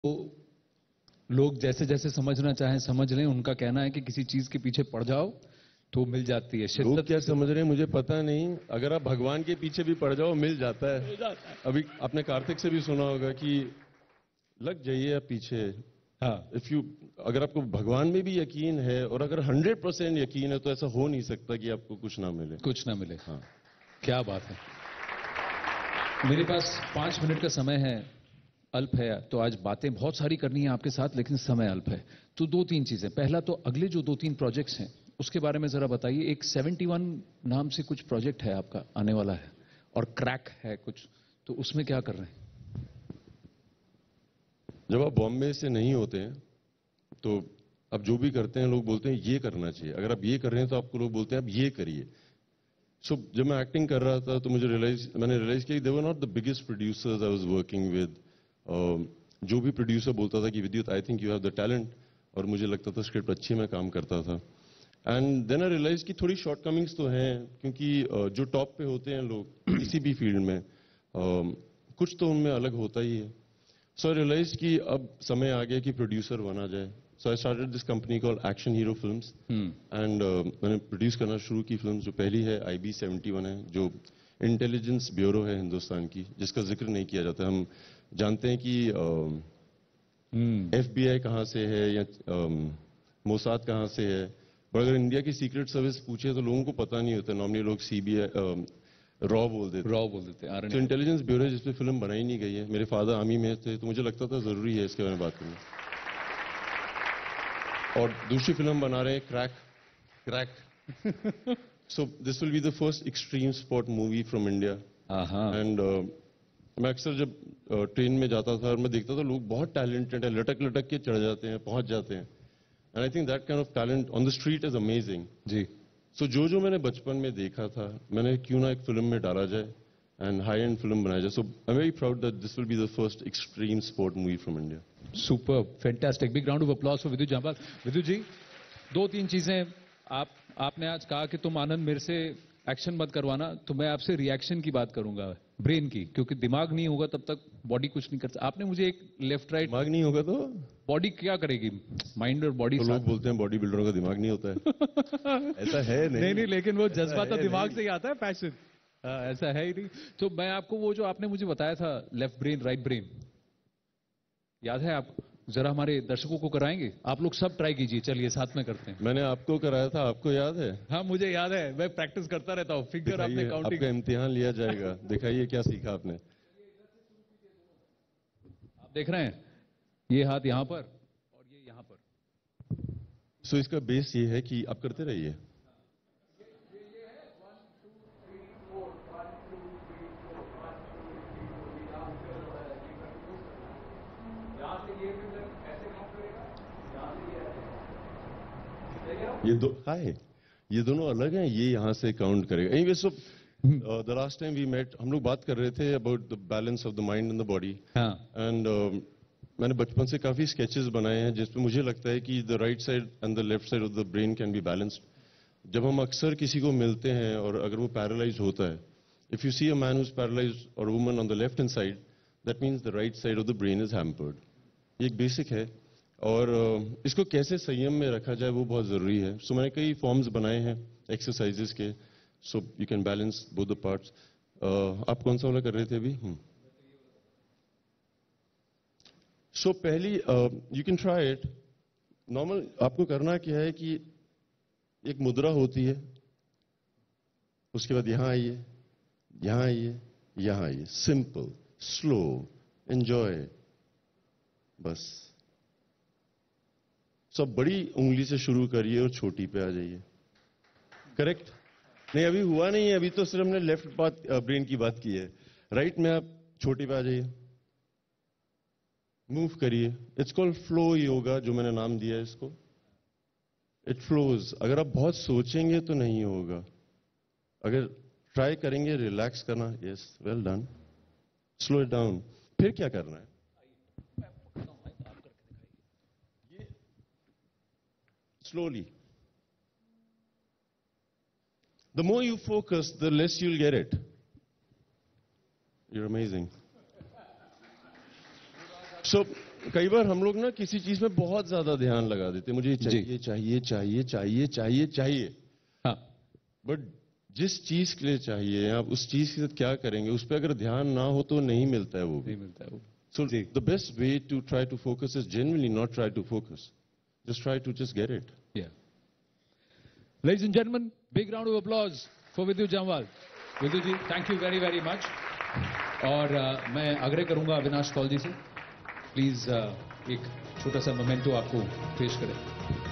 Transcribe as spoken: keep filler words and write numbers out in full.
तो लोग जैसे जैसे समझना चाहें समझ लें। उनका कहना है कि किसी चीज के पीछे पड़ जाओ तो मिल जाती है। लोग शिद्दत क्या समझ रहे हैं मुझे पता नहीं। अगर आप भगवान के पीछे भी पड़ जाओ मिल जाता है। अभी आपने कार्तिक से भी सुना होगा कि लग जाइए आप पीछे। हाँ, इफ यू अगर आपको भगवान में भी यकीन है और अगर हंड्रेड परसेंट यकीन है तो ऐसा हो नहीं सकता कि आपको कुछ ना मिले। कुछ ना मिले। हाँ, क्या बात है। मेरे पास पांच मिनट का समय है, अल्प है, तो आज बातें बहुत सारी करनी है आपके साथ, लेकिन समय अल्प है। तो दो तीन चीजें। पहला तो अगले जो दो तीन प्रोजेक्ट्स हैं उसके बारे में जरा बताइए। एक इकहत्तर नाम से कुछ प्रोजेक्ट है आपका आने वाला है, और क्रैक है कुछ, तो उसमें क्या कर रहे हैं? जब आप बॉम्बे से नहीं होते हैं तो आप जो भी करते हैं लोग बोलते हैं ये करना चाहिए। अगर आप ये कर रहे हैं तो आपको लोग बोलते हैं आप ये करिए। सो so, जब मैं एक्टिंग कर रहा था तो मुझे रियलाइज मैंने रियलाइज किया they were not the biggest producers I was working with. जो भी प्रोड्यूसर बोलता था कि Vidyut I think you have the talent, और मुझे लगता था स्क्रिप्ट अच्छी मैं काम करता था। एंड देन आई रियलाइज कि थोड़ी शॉर्टकमिंग्स तो हैं, क्योंकि uh, जो टॉप पे होते हैं लोग किसी भी फील्ड में uh, कुछ तो उनमें अलग होता ही है। सो आई रियलाइज कि अब समय आ गया कि प्रोड्यूसर बना जाए। So I started this company called Action Hero Films, and मैंने प्रोड्यूस करना शुरू की फिल्म। जो पहली है आई बी सेवेंटी वन है, जो इंटेलिजेंस ब्यूरो है हिंदुस्तान की, जिसका जिक्र नहीं किया जाता। हम जानते हैं कि एफ बी आई कहाँ से है या मोसाद कहाँ से है, पर अगर इंडिया की सीक्रेट सर्विस पूछे तो लोगों को पता नहीं होता। नॉर्मली लोग सी बी आई रॉ बोल देते रॉ बोल देते हैं। तो इंटेलिजेंस ब्यूरो जिस पे फिल्म बनाई नहीं गई है। मेरे फादर आर्मी में थे तो मुझे लगता था जरूरी है इसके बारे में बात करनी। और दूसरी फिल्म बना रहे हैं crack crack so this will be the first extreme sport movie from India. And मैं अक्सर जब ट्रेन में जाता था और मैं देखता था लोग बहुत टैलेंटेड है, लटक लटक के चढ़ जाते हैं, पहुंच जाते हैं। And I think that kind of talent on the street is amazing जी। सो so, जो जो मैंने बचपन में देखा था मैंने क्यों ना एक फिल्म में डाला जाए एंड हाई एंड फिल्म बनाया जाए। So I am very proud that this will be the first extreme sport movie from India. Super, fantastic, big round of applause for Vidyut Jamwal. विद्युत जी, दो तीन चीजें। आप आपने आज कहा कि तुम आनंद मेरे से एक्शन मत करवाना, तो मैं आपसे रिएक्शन की बात करूंगा, ब्रेन की, क्योंकि दिमाग नहीं होगा तब तक बॉडी कुछ नहीं कर सकती। आपने मुझे एक लेफ्ट राइट, दिमाग नहीं होगा तो बॉडी क्या करेगी? माइंड और बॉडी तो लोग बोलते हैं बॉडी बिल्डरों का दिमाग नहीं होता है। ऐसा है नहीं नहीं नहीं, लेकिन वो जज्बा तो है दिमाग नहीं। से ही आता है, पैशन। ऐसा है ही नहीं। तो मैं आपको वो जो आपने मुझे बताया था लेफ्ट ब्रेन राइट ब्रेन, याद है आपको? जरा हमारे दर्शकों को कराएंगे? आप लोग सब ट्राई कीजिए, चलिए साथ में करते हैं। मैंने आपको कराया था, आपको याद है? हाँ मुझे याद है, मैं प्रैक्टिस करता रहता हूँ। फिंगर आपने दिखाइए, काउंटिंग। आपका इम्तिहान लिया जाएगा। दिखाइए क्या सीखा आपने। आप देख रहे हैं, ये हाथ यहाँ पर और ये यहाँ पर। सो so, इसका बेस ये है कि आप करते रहिए। ये दो हाय ये दोनों अलग हैं, ये यहां से काउंट करेगा। Anyway, so the last time we met हम लोग बात कर रहे थे about the balance of the mind and the body. हाँ। एंड मैंने बचपन से काफी स्केचेस बनाए हैं जिसमें मुझे लगता है कि the right side and the left side of the brain can be balanced. जब हम अक्सर किसी को मिलते हैं और अगर वो पैरालाइज होता है, if you see a man who is paralyze और woman on the left hand side, that means the right side of the brain is hampered. ये एक बेसिक है, और uh, इसको कैसे संयम में रखा जाए वो बहुत जरूरी है। सो so, मैंने कई फॉर्म्स बनाए हैं एक्सरसाइजेस के, so you can balance both the parts. आप कौन सा वाला कर रहे थे अभी? सो so, पहली you can try it. Normal आपको करना क्या है कि एक मुद्रा होती है, उसके बाद यहां आइए, यहां आइए, यहां आइए, सिंपल, स्लो, एंजॉय, बस। सब so, बड़ी उंगली से शुरू करिए और छोटी पे आ जाइए। करेक्ट? नहीं, अभी हुआ नहीं है, अभी तो सिर्फ हमने लेफ्ट बात ब्रेन की बात की है। राइट में आप छोटी पे आ जाइए, मूव करिए। इट्स कॉल्ड फ्लो योगा, जो मैंने नाम दिया है इसको। It flows. अगर आप बहुत सोचेंगे तो नहीं होगा, अगर ट्राई करेंगे रिलैक्स करना, yes, well done, slow it down. फिर क्या करना है? Slowly. The more you focus, the less you'll get it. You're amazing. So, कई बार हम लोग ना किसी चीज में बहुत ज्यादा ध्यान लगा देते हैं, मुझे ये चाहिए चाहिए चाहिए चाहिए चाहिए चाहिए। हाँ, बट जिस चीज के लिए चाहिए आप उस चीज के साथ क्या करेंगे, उस पर अगर ध्यान ना हो तो नहीं मिलता है वो भी। नहीं मिलता है वो। So the best way to try to focus is genuinely not try to focus. Just try to just get it. Yeah. Ladies and gentlemen, big round of applause for Vidyu Jamwal. Vidyu ji, thank you very very much. और uh, मैं आग्रह करूंगा अविनाश कौल जी से, please uh, एक छोटा सा memento आपको पेश करें।